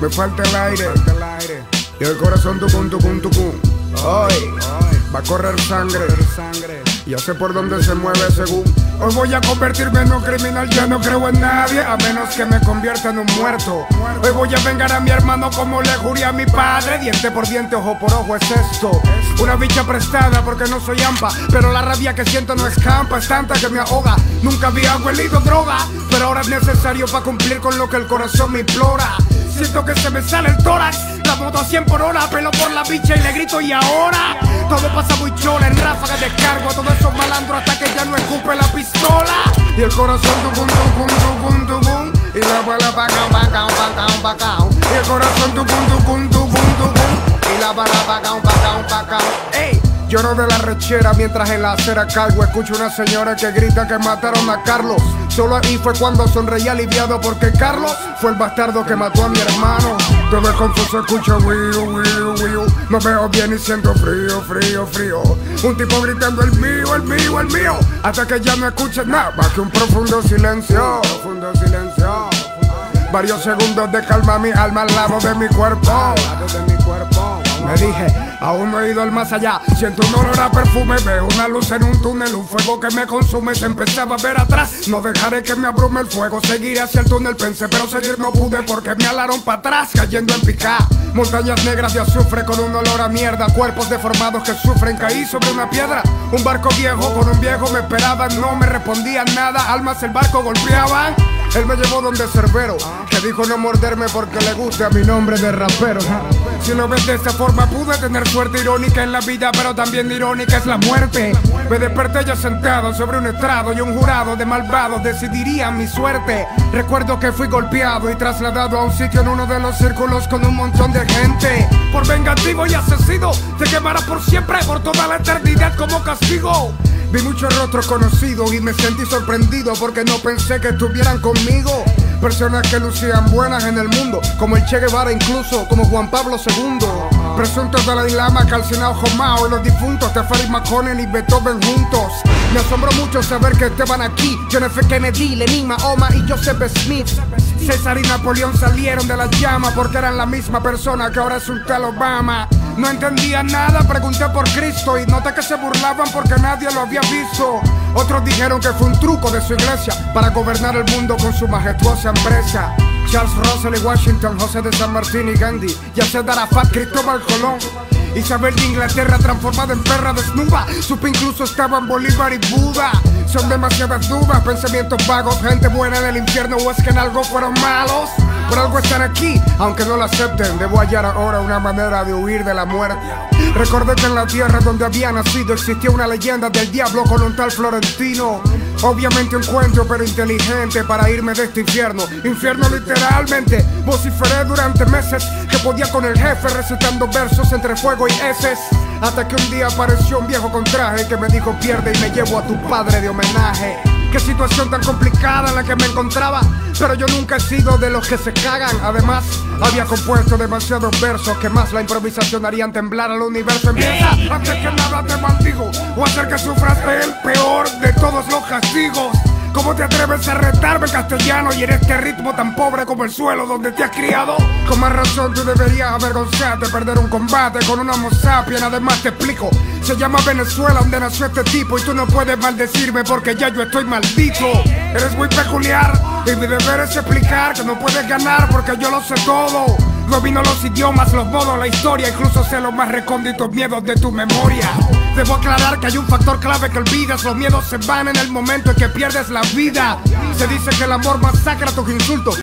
Me falta el aire. Y el corazón tucum, tucum, tucum. Hoy va a correr sangre. Ya sé por dónde se mueve según. Hoy voy a convertirme en un criminal, ya no creo en nadie, a menos que me convierta en un muerto. Hoy voy a vengar a mi hermano como le juré a mi padre. Diente por diente, ojo por ojo es esto. Una bicha prestada porque no soy ampa, pero la rabia que siento no escampa, es tanta que me ahoga. Nunca había huelido droga, pero ahora es necesario para cumplir con lo que el corazón me implora. Siento que se me sale el tórax, la moto a 100 por hora, pelo por la bicha y le grito y ahora. Todo pasa muy chola, en ráfagas de cargo a todos esos malandros hasta que ya no escupe la pistola. Y el corazón tucum, tucum, tucum, tucum. Y la bala bacao, bacao, bacao, bacao. Y el corazón tucum, tucum, tucum, tucum. Y la bala bacao, bacao, bacao. Ey. Lloro de la rechera mientras en la acera caigo. Escucho una señora que grita que mataron a Carlos. Solo ahí fue cuando sonreí aliviado, porque Carlos fue el bastardo que mató a mi hermano. Todo es confuso, escucho wiu, wiu, wiu. No veo bien y siento frío, frío, frío. Un tipo gritando el mío, el mío, el mío. Hasta que ya no escuché nada más que un profundo silencio. Profundo silencio. Varios segundos de calma mi alma al lado de mi cuerpo. Me dije, aún no he ido al más allá. Siento un olor a perfume, veo una luz en un túnel, un fuego que me consume. Se empezaba a ver atrás, no dejaré que me abrume el fuego. Seguiré hacia el túnel, pensé, pero seguir no pude porque me alaron para atrás, cayendo en picada. Montañas negras de azufre con un olor a mierda. Cuerpos deformados que sufren, caí sobre una piedra. Un barco viejo con un viejo me esperaban, no me respondían nada. Almas el barco golpeaban. Él me llevó donde Cerbero, que dijo no morderme porque le gusta mi nombre de rapero. Si lo ves de esa forma, pude tener suerte irónica en la vida, pero también irónica es la muerte. Me desperté ya sentado sobre un estrado y un jurado de malvados decidirían mi suerte. Recuerdo que fui golpeado y trasladado a un sitio en uno de los círculos con un montón de gente. Por vengativo y asesino, te quemará por siempre, por toda la eternidad como castigo. Vi muchos rostros conocidos y me sentí sorprendido porque no pensé que estuvieran conmigo. Personas que lucían buenas en el mundo, como el Che Guevara, incluso como Juan Pablo II. Presuntos Dalai Lama, calcinado Jomao y los difuntos Tefari Makonnen y Beethoven juntos. Me asombró mucho saber que estaban aquí John F. Kennedy, Lenin, Mahoma y Joseph Smith. César y Napoleón salieron de la llama porque eran la misma persona que ahora es un tal Obama. No entendía nada, pregunté por Cristo y noté que se burlaban porque nadie lo había visto. Otros dijeron que fue un truco de su iglesia para gobernar el mundo con su majestuosa empresa. Charles Russell y Washington, José de San Martín y Gandhi, Yasser Arafat, Cristóbal Colón, Isabel de Inglaterra transformada en perra desnuda. Supe incluso estaban Bolívar y Buda. Son demasiadas dudas, pensamientos vagos. Gente buena en el infierno o es que en algo fueron malos. Por algo están aquí, aunque no lo acepten. Debo hallar ahora una manera de huir de la muerte. Recordé que en la tierra donde había nacido existía una leyenda del diablo con un tal Florentino. Obviamente un cuento pero inteligente para irme de este infierno. Infierno literalmente. Vociferé durante meses que podía con el jefe recitando versos entre fuego y heces. Hasta que un día apareció un viejo con traje que me dijo pierde y me llevo a tu padre de homenaje. Qué situación tan complicada en la que me encontraba, pero yo nunca he sido de los que se cagan. Además, había compuesto demasiados versos que más la improvisación harían temblar al universo. Empieza, antes que nada te maldigo, o hacer que sufras el peor de todos los castigos. ¿Cómo te atreves a retarme castellano y en este ritmo tan pobre como el suelo donde te has criado? Con más razón tú deberías avergonzarte, perder un combate con un homo sapiens. Además te explico, se llama Venezuela donde nació este tipo y tú no puedes maldecirme porque ya yo estoy maldito. Eres muy peculiar y mi deber es explicar que no puedes ganar porque yo lo sé todo. Domino los idiomas, los modos, la historia, incluso sé los más recónditos miedos de tu memoria. Debo aclarar que hay un factor clave que olvidas. Los miedos se van en el momento en que pierdes la vida. Se dice que el amor masacra tus insultos,